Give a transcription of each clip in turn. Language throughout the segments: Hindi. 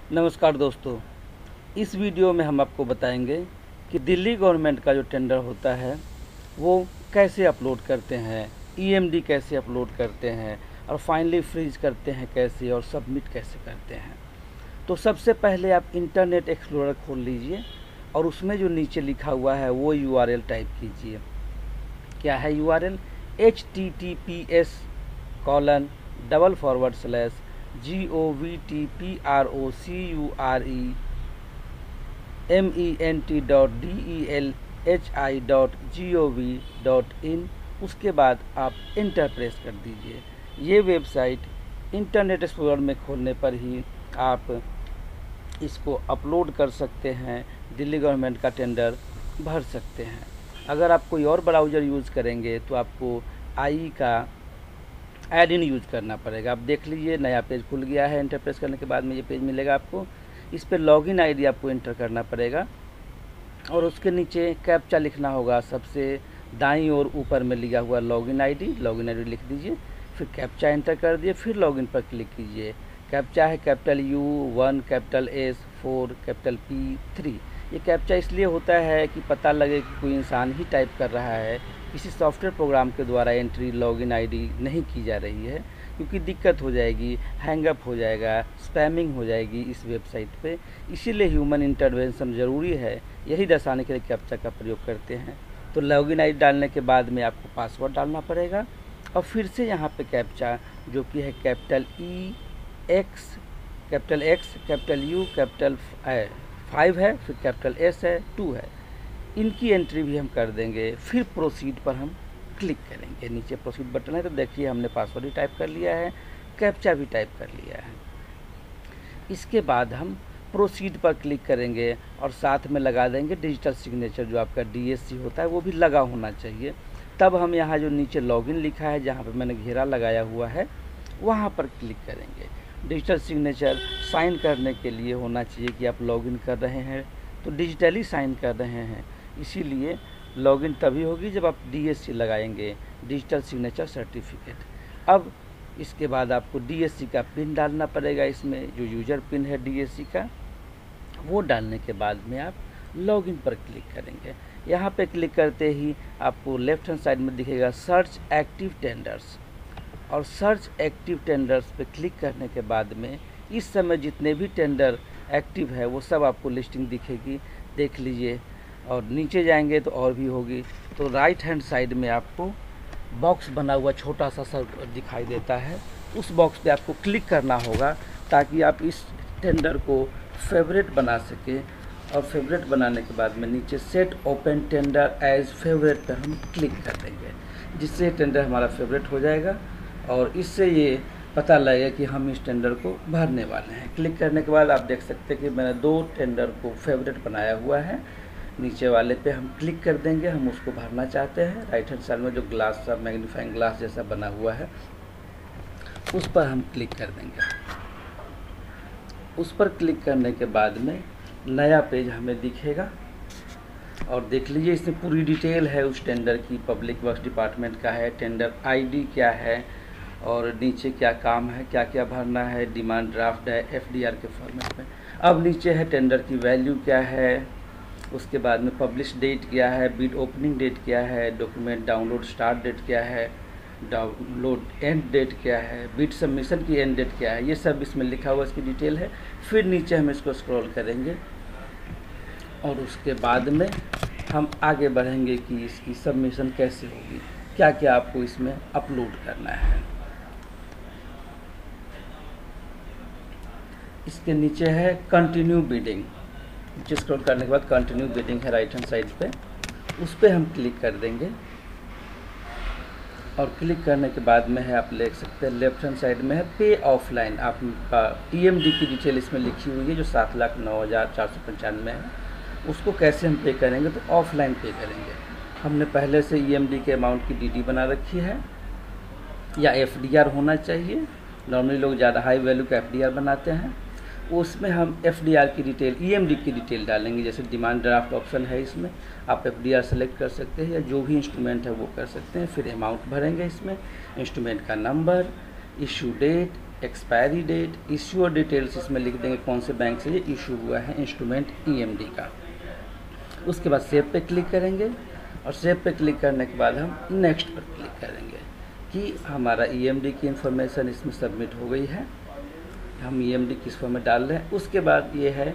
नमस्कार दोस्तों, इस वीडियो में हम आपको बताएंगे कि दिल्ली गवर्नमेंट का जो टेंडर होता है वो कैसे अपलोड करते हैं, ईएमडी कैसे अपलोड करते हैं और फाइनली फ्रीज करते हैं कैसे और सबमिट कैसे करते हैं। तो सबसे पहले आप इंटरनेट एक्सप्लोरर खोल लीजिए और उसमें जो नीचे लिखा हुआ है वो यूआरएल टाइप कीजिए। क्या है यूआरएल? https://government.delhi.gov.in। उसके बाद आप इंटर प्रेस कर दीजिए। ये वेबसाइट इंटरनेट एक्सप्लोरर में खोलने पर ही आप इसको अपलोड कर सकते हैं, दिल्ली गवर्नमेंट का टेंडर भर सकते हैं। अगर आप कोई और ब्राउज़र यूज़ करेंगे तो आपको आई का ऐड इन यूज़ करना पड़ेगा। आप देख लीजिए, नया पेज खुल गया है। इंटर प्रेस करने के बाद में ये पेज मिलेगा आपको। इस पर लॉगिन आईडी आपको इंटर करना पड़ेगा और उसके नीचे कैप्चा लिखना होगा। सबसे दाईं ओर ऊपर में लिखा हुआ लॉगिन आईडी लिख दीजिए, फिर कैप्चा एंटर कर दिए, फिर लॉगिन पर क्लिक कीजिए। कैप्चा है capital U1, capital S4, capital P3। ये कैप्चा इसलिए होता है कि पता लगे कि कोई इंसान ही टाइप कर रहा है, किसी सॉफ्टवेयर प्रोग्राम के द्वारा एंट्री लॉगिन आईडी नहीं की जा रही है, क्योंकि दिक्कत हो जाएगी, हैंगअप हो जाएगा, स्पैमिंग हो जाएगी इस वेबसाइट पे। इसीलिए ह्यूमन इंटरवेंशन ज़रूरी है, यही दर्शाने के लिए कैप्चा का प्रयोग करते हैं। तो लॉगिन आईडी डालने के बाद में आपको पासवर्ड डालना पड़ेगा और फिर से यहाँ पे कैप्चा जो कि है capital X, capital U, capital 5 है, फिर कैपिटल S है, 2 है, इनकी एंट्री भी हम कर देंगे। फिर प्रोसीड पर हम क्लिक करेंगे। नीचे प्रोसीड बटन है, तो देखिए हमने पासवर्ड भी टाइप कर लिया है, कैप्चा भी टाइप कर लिया है। इसके बाद हम प्रोसीड पर क्लिक करेंगे और साथ में लगा देंगे डिजिटल सिग्नेचर। जो आपका DSC होता है वो भी लगा होना चाहिए। तब हम यहाँ जो नीचे लॉगिन लिखा है, जहाँ पर मैंने घेरा लगाया हुआ है, वहाँ पर क्लिक करेंगे। डिजिटल सिग्नेचर साइन करने के लिए होना चाहिए कि आप लॉगिन कर रहे हैं तो डिजिटली साइन कर रहे हैं, इसीलिए लॉगिन तभी होगी जब आप DSC लगाएंगे, डिजिटल सिग्नेचर सर्टिफिकेट। अब इसके बाद आपको DSC का पिन डालना पड़ेगा। इसमें जो यूज़र पिन है DSC का, वो डालने के बाद में आप लॉगिन पर क्लिक करेंगे। यहाँ पे क्लिक करते ही आपको लेफ्ट हैंड साइड में दिखेगा सर्च एक्टिव टेंडर्स, और सर्च एक्टिव टेंडर्स पे क्लिक करने के बाद में इस समय जितने भी टेंडर एक्टिव है वो सब आपको लिस्टिंग दिखेगी, देख लीजिए। और नीचे जाएंगे तो और भी होगी। तो राइट हैंड साइड में आपको बॉक्स बना हुआ छोटा सा दिखाई देता है, उस बॉक्स पे आपको क्लिक करना होगा ताकि आप इस टेंडर को फेवरेट बना सकें। और फेवरेट बनाने के बाद में नीचे set open tender as favourite पर हम क्लिक कर देंगे, जिससे टेंडर हमारा फेवरेट हो जाएगा और इससे ये पता लगेगा कि हम इस टेंडर को भरने वाले हैं। क्लिक करने के बाद आप देख सकते हैं कि मैंने 2 टेंडर को फेवरेट बनाया हुआ है। नीचे वाले पे हम क्लिक कर देंगे, हम उसको भरना चाहते हैं। राइट हैंड साइड में जो ग्लास सा मैग्नीफाइंग ग्लास जैसा बना हुआ है उस पर हम क्लिक कर देंगे। उस पर क्लिक करने के बाद में नया पेज हमें दिखेगा और देख लीजिए इसमें पूरी डिटेल है उस टेंडर की। पब्लिक वर्क्स डिपार्टमेंट का है, टेंडर ID क्या है और नीचे क्या काम है, क्या क्या भरना है, डिमांड ड्राफ्ट है FDR के फॉर्मेट में। अब नीचे है टेंडर की वैल्यू क्या है, उसके बाद में पब्लिश डेट क्या है, बिड ओपनिंग डेट क्या है, डॉक्यूमेंट डाउनलोड स्टार्ट डेट क्या है, डाउनलोड एंड डेट क्या है, बिड सबमिशन की एंड डेट क्या है, ये सब इसमें लिखा हुआ इसकी डिटेल है। फिर नीचे हम इसको स्क्रॉल करेंगे और उसके बाद में हम आगे बढ़ेंगे कि इसकी सबमिशन कैसे होगी, क्या क्या आपको इसमें अपलोड करना है। इसके नीचे है कंटिन्यू बिडिंग। नीचे स्क्रॉल करने के बाद कंटिन्यू बिडिंग है राइट हैंड साइड पे, उस पर हम क्लिक कर देंगे। और क्लिक करने के बाद में है, आप देख सकते हैं लेफ्ट हैंड साइड में है पे ऑफलाइन। आपका EMD की डिटेल इसमें लिखी हुई है जो 7,09,495 है। उसको कैसे हम पे करेंगे, तो ऑफलाइन पे करेंगे। हमने पहले से EMD के अमाउंट की DD बना रखी है या FDR होना चाहिए। नॉर्मली लोग ज़्यादा हाई वैल्यू का FDR बनाते हैं। उसमें हम FDR की डिटेल, EMD की डिटेल डालेंगे। जैसे डिमांड ड्राफ्ट ऑप्शन है, इसमें आप FDR सेलेक्ट कर सकते हैं या जो भी इंस्ट्रूमेंट है वो कर सकते हैं। फिर अमाउंट भरेंगे इसमें, इंस्ट्रूमेंट का number, issue date, expiry date, issuer details इसमें लिख देंगे कौन से बैंक से ये इशू हुआ है इंस्ट्रूमेंट ईएमडी का। उसके बाद सेव पे क्लिक करेंगे और सेव पे क्लिक करने के बाद हम नेक्स्ट पर क्लिक करेंगे कि हमारा ईएमडी की इन्फॉर्मेशन इसमें सबमिट हो गई है, हम ईएमडी किस फॉर्म में डाल रहे हैं। उसके बाद ये है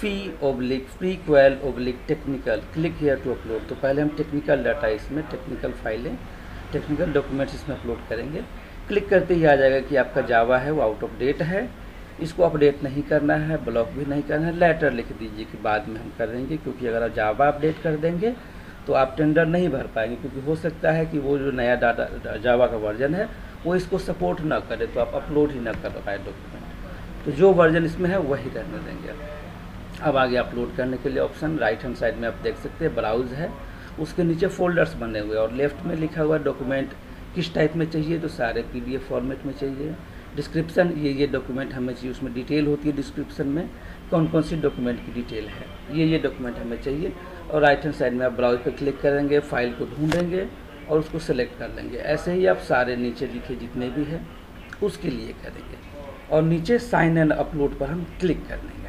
fee/prequel/ technical, click here to upload. तो पहले हम टेक्निकल डाटा इसमें, टेक्निकल फाइलें, टेक्निकल डॉक्यूमेंट्स इसमें अपलोड करेंगे। क्लिक करते ही आ जाएगा कि आपका जावा है वो आउट ऑफ डेट है, इसको अपडेट नहीं करना है, ब्लॉक भी नहीं करना है। लेटर लिख दीजिए कि बाद में हम कर देंगे, क्योंकि अगर आप जावा अपडेट कर देंगे तो आप टेंडर नहीं भर पाएंगे, क्योंकि हो सकता है कि वो जो नया डाटा जावा का वर्जन है वो इसको सपोर्ट ना करे, तो आप अपलोड ही ना कर पाए डॉक्यूमेंट। तो जो वर्जन इसमें है वही रहने देंगे। अब आगे अपलोड करने के लिए ऑप्शन राइट हैंड साइड में आप देख सकते हैं ब्राउज है, उसके नीचे फोल्डर्स बने हुए और लेफ्ट में लिखा हुआ डॉक्यूमेंट किस टाइप में चाहिए, तो सारे पीडीएफ फॉर्मेट में चाहिए। डिस्क्रिप्शन ये डॉक्यूमेंट हमें चाहिए, उसमें डिटेल होती है डिस्क्रिप्शन में कौन कौन सी डॉक्यूमेंट की डिटेल है, ये डॉक्यूमेंट हमें चाहिए। और राइट हैंड साइड में आप ब्राउज पर क्लिक करेंगे, फाइल को ढूंढेंगे और उसको सेलेक्ट कर लेंगे। ऐसे ही आप सारे नीचे लिखे जितने भी हैं उसके लिए करेंगे और नीचे साइन एंड अपलोड पर हम क्लिक कर लेंगे।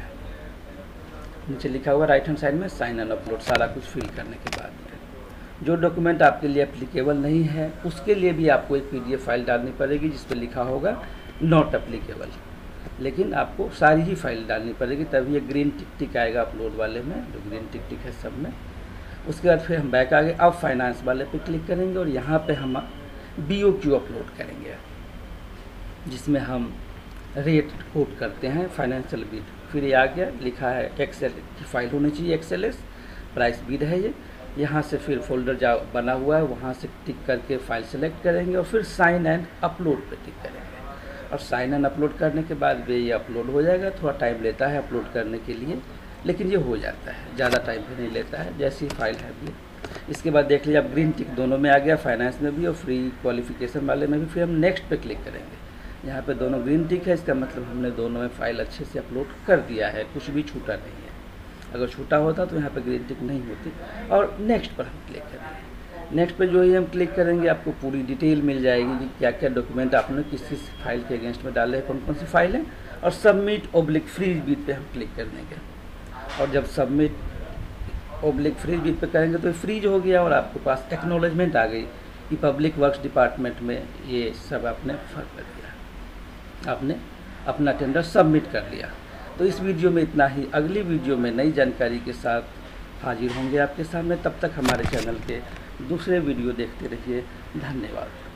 नीचे लिखा हुआ राइट हैंड साइड में साइन एंड अपलोड, सारा कुछ फिल करने के बाद में जो डॉक्यूमेंट आपके लिए एप्लीकेबल नहीं है उसके लिए भी आपको एक पीडीएफ फाइल डालनी पड़ेगी जिस पर लिखा होगा नॉट एप्लीकेबल, लेकिन आपको सारी ही फाइल डालनी पड़ेगी, तभी ये ग्रीन टिक टिक आएगा अपलोड वाले में, जो ग्रीन टिक टिक है सब में। उसके बाद फिर हम बैक आ गए, अब फाइनेंस वाले पे क्लिक करेंगे और यहाँ पे हम BOQ अपलोड करेंगे, जिसमें हम रेट कोट करते हैं फाइनेंशियल बिड। फिर ये आ गया, लिखा है एक्सेल की फाइल होनी चाहिए, XLS प्राइस बिड है ये। यहाँ से फिर फोल्डर जा बना हुआ है, वहाँ से टिक करके फाइल सेलेक्ट करेंगे और फिर साइन एंड अपलोड पे टिक करेंगे। और साइन एंड अपलोड करने के बाद भी ये अपलोड हो जाएगा। थोड़ा टाइम लेता है अपलोड करने के लिए, लेकिन ये हो जाता है, ज़्यादा टाइम भी नहीं लेता है, जैसी फाइल है भी। इसके बाद देख लीजिए अब ग्रीन टिक दोनों में आ गया, फाइनेंस में भी और फ्री क्वालिफिकेशन वाले में भी। फिर हम नेक्स्ट पे क्लिक करेंगे, यहाँ पे दोनों ग्रीन टिक है, इसका मतलब हमने दोनों में फाइल अच्छे से अपलोड कर दिया है, कुछ भी छूटा नहीं है। अगर छूटा होता तो यहाँ पे ग्रीन टिक नहीं होती। और नेक्स्ट पर हम क्लिक करेंगे। नेक्स्ट पे जो ही हम क्लिक करेंगे आपको पूरी डिटेल मिल जाएगी कि क्या क्या डॉक्यूमेंट आपने किस किस फाइल के अगेंस्ट में डाले हैं, कौन कौन सी फाइल है। और सबमिट/फ्रीज बिड पे हम क्लिक कर देंगे और जब सबमिट/फ्रीज बिड पे करेंगे तो फ्रीज हो गया और आपके पास एक्नॉलेजमेंट आ गई कि पब्लिक वर्क्स डिपार्टमेंट में ये सब आपने फर्क कर दिया, आपने अपना टेंडर सबमिट कर लिया। तो इस वीडियो में इतना ही, अगली वीडियो में नई जानकारी के साथ हाजिर होंगे आपके सामने। तब तक हमारे चैनल के दूसरे वीडियो देखते रहिए। धन्यवाद।